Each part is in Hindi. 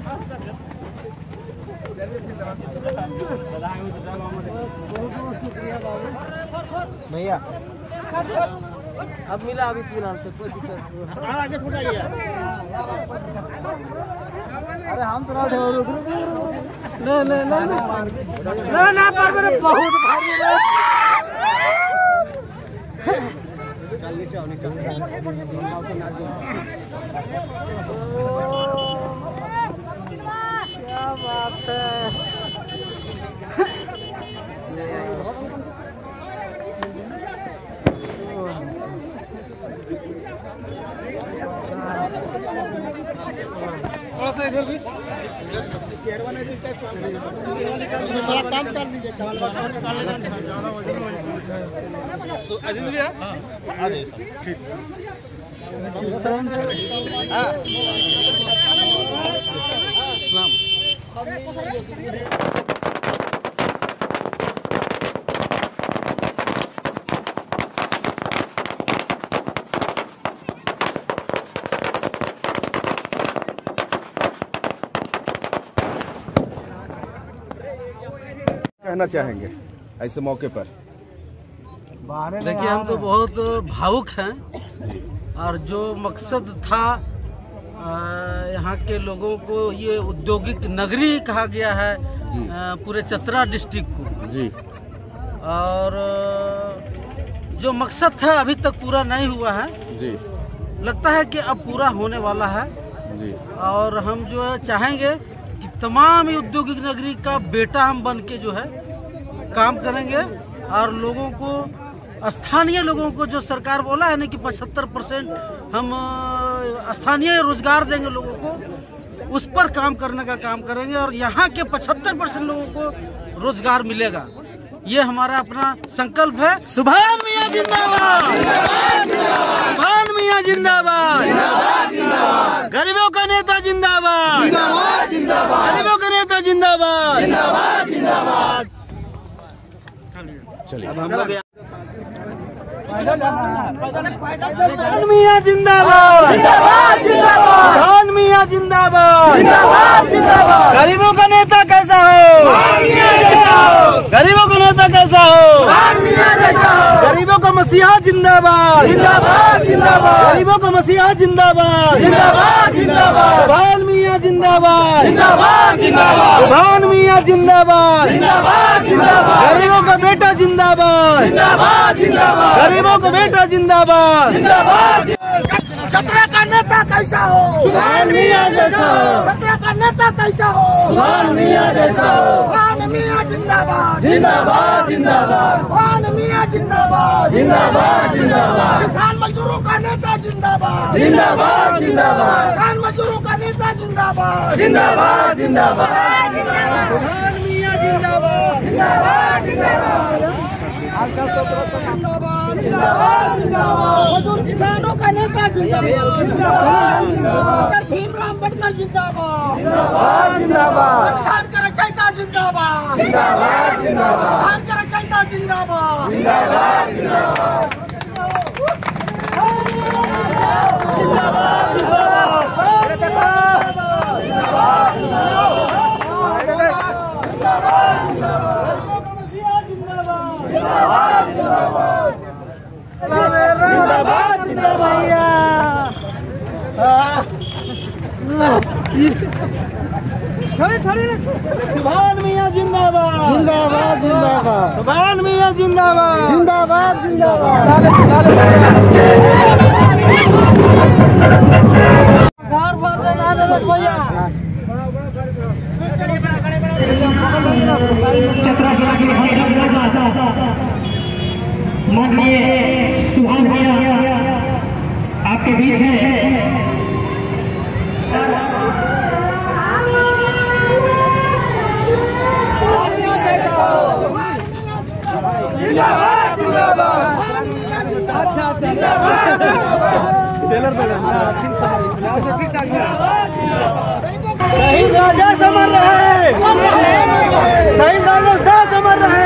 भैया अब मिला अभी फिलहाल से कोई दिक्कत आगे फुटाइए। अरे हम तो ना पार मेरे बहुत भारी क्या बात है। इधर भी थोड़ा काम कर दीजिए। अजीज भैया आ जाइए ठीक। कहना चाहेंगे ऐसे मौके पर? देखिए हम तो बहुत भावुक हैं और जो मकसद था यहाँ के लोगों को ये औद्योगिक नगरी कहा गया है पूरे चतरा डिस्ट्रिक्ट को जी, और जो मकसद था अभी तक पूरा नहीं हुआ है जी, लगता है कि अब पूरा होने वाला है जी। और हम जो है चाहेंगे कि तमाम औद्योगिक नगरी का बेटा हम बन के जो है काम करेंगे और लोगों को, स्थानीय लोगों को, जो सरकार बोला है ना कि 75% हम स्थानीय रोजगार देंगे लोगों को, उस पर काम करने का काम करेंगे और यहाँ के 75% लोगों को रोजगार मिलेगा। ये हमारा अपना संकल्प है। सुभान मियां जिंदाबाद, सुभान मियां जिंदाबाद, गरीबों का नेता जिंदाबाद, गरीबों का नेता जिंदाबाद। चलिए सुभान मियां जिंदाबाद, सुभान मियां जिंदाबाद, गरीबों का नेता कैसा हो, गरीबों का नेता कैसा हो, गरीबों का मसीहा जिंदाबाद, गरीबों का मसीहा जिंदाबाद, सुभान मियां जिंदाबाद, सुभान मियां जिंदाबाद, गरीबों का बेटा जिंदाबाद, गरीबों का बेटा जिंदाबाद। चतरा का नेता कैसा हो, सुभान मियां जैसा हो, चतरा का नेता कैसा हो, सुभान मियां जैसा हो, सुभान मियां जिंदाबाद, जिंदाबाद जिंदाबाद, सुभान मियां जिंदाबाद, जिंदाबाद जिंदाबाद, किसान मजदूरों का नेता जिंदाबाद, जिंदाबाद जिंदाबाद, किसान मजदूरों का नेता जिंदाबाद, जिंदाबाद जिंदाबाद, सुभान मियां जिंदाबाद, जिंदाबाद जिंदाबाद, मजदूर किसानों का नेता जिंदाबाद, भीमराव अम्बेडकर जिंदाबाद, जिंदाबाद, संविधान का रचयिता जिंदाबाद, जिंदाबाद, संविधान का रचयिता जिंदाबाद, जिंदाबाद, जिंदाबाद। सुभान मियां जिंदाबाद, जिंदाबाद जिंदाबाद, सुभान मियां जिंदाबाद, जिंदाबाद जिंदाबाद। चतरा जिला के माननीय सुभान भैया आपके बीच है। शहीद राजा समर रहे, शहीद राजा समर रहे।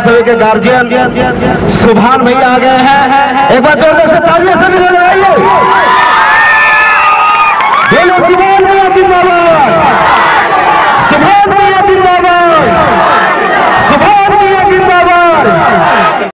सभी के गार्जियन सुभान भैया आ गए हैं, एक बार जोरदार से तालियां सभी लोग लगाइए।